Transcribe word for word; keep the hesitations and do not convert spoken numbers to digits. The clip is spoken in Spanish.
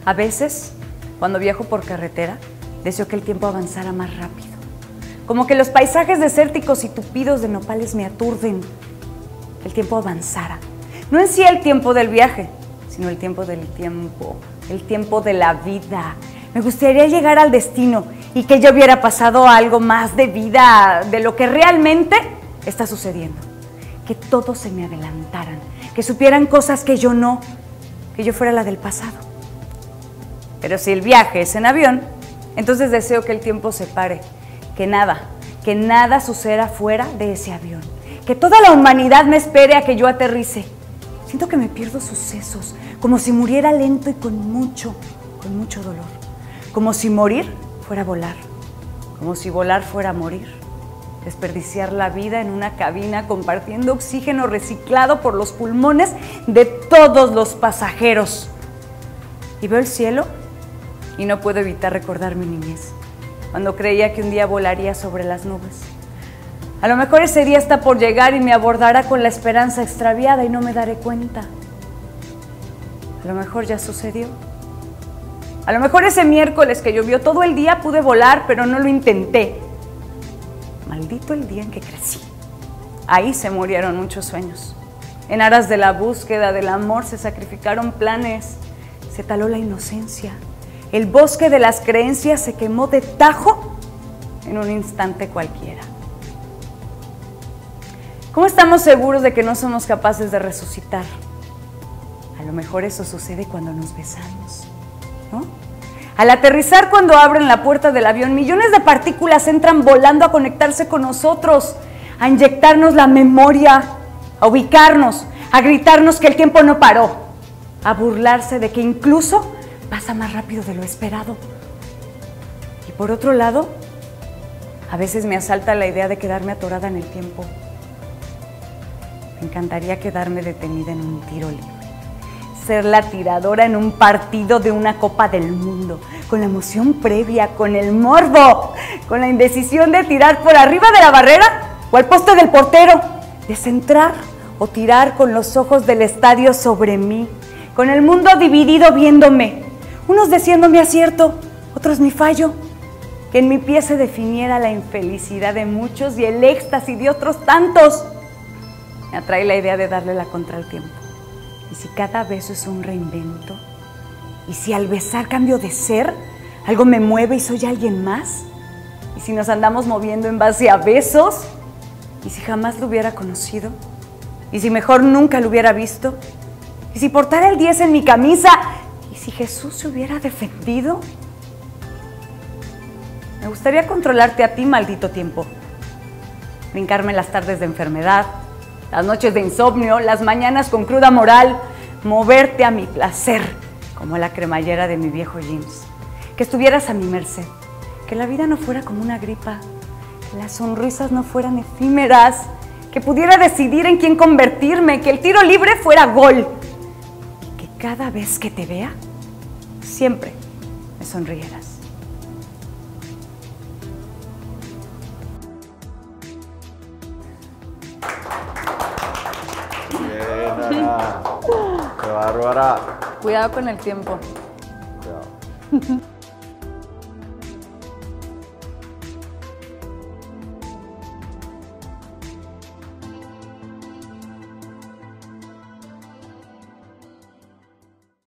A veces, cuando viajo por carretera, deseo que el tiempo avanzara más rápido. Como que los paisajes desérticos y tupidos de nopales me aturden. Que el tiempo avanzara. No en sí el tiempo del viaje, sino el tiempo del tiempo, el tiempo de la vida. Me gustaría llegar al destino y que yo hubiera pasado algo más de vida, de lo que realmente está sucediendo. Que todos se me adelantaran, que supieran cosas que yo no, que yo fuera la del pasado. Pero si el viaje es en avión, entonces deseo que el tiempo se pare, que nada, que nada suceda fuera de ese avión, que toda la humanidad me espere a que yo aterrice. Siento que me pierdo sucesos, como si muriera lento y con mucho, con mucho dolor. Como si morir fuera volar, como si volar fuera morir. Desperdiciar la vida en una cabina compartiendo oxígeno reciclado por los pulmones de todos los pasajeros. Y veo el cielo y no puedo evitar recordar mi niñez, cuando creía que un día volaría sobre las nubes. A lo mejor ese día está por llegar y me abordará con la esperanza extraviada y no me daré cuenta. A lo mejor ya sucedió. A lo mejor ese miércoles que llovió todo el día pude volar, pero no lo intenté. Maldito el día en que crecí. Ahí se murieron muchos sueños. En aras de la búsqueda del amor se sacrificaron planes, se taló la inocencia. El bosque de las creencias se quemó de tajo en un instante cualquiera. ¿Cómo estamos seguros de que no somos capaces de resucitar? A lo mejor eso sucede cuando nos besamos, ¿no? Al aterrizar, cuando abren la puerta del avión, millones de partículas entran volando a conectarse con nosotros, a inyectarnos la memoria, a ubicarnos, a gritarnos que el tiempo no paró, a burlarse de que incluso pasa más rápido de lo esperado. Y por otro lado, a veces me asalta la idea de quedarme atorada en el tiempo. Me encantaría quedarme detenida en un tiro libre, ser la tiradora en un partido de una Copa del Mundo, con la emoción previa, con el morbo, con la indecisión de tirar por arriba de la barrera o al poste del portero, de centrar o tirar con los ojos del estadio sobre mí, con el mundo dividido viéndome, unos diciendo mi acierto, otros mi fallo, que en mi pie se definiera la infelicidad de muchos y el éxtasis de otros tantos. Me atrae la idea de darle la contra al tiempo. ¿Y si cada beso es un reinvento? ¿Y si al besar cambio de ser? ¿Algo me mueve y soy alguien más? ¿Y si nos andamos moviendo en base a besos? ¿Y si jamás lo hubiera conocido? ¿Y si mejor nunca lo hubiera visto? ¿Y si portara el diez en mi camisa? ¿Y si Jesús se hubiera defendido? Me gustaría controlarte a ti, maldito tiempo. Brincarme las tardes de enfermedad, las noches de insomnio, las mañanas con cruda moral, moverte a mi placer, como la cremallera de mi viejo jeans. Que estuvieras a mi merced, que la vida no fuera como una gripa, que las sonrisas no fueran efímeras, que pudiera decidir en quién convertirme, que el tiro libre fuera gol, y que cada vez que te vea, siempre me sonrieras. Ana. ¡Qué bárbara! Cuidado con el tiempo. Cuidado.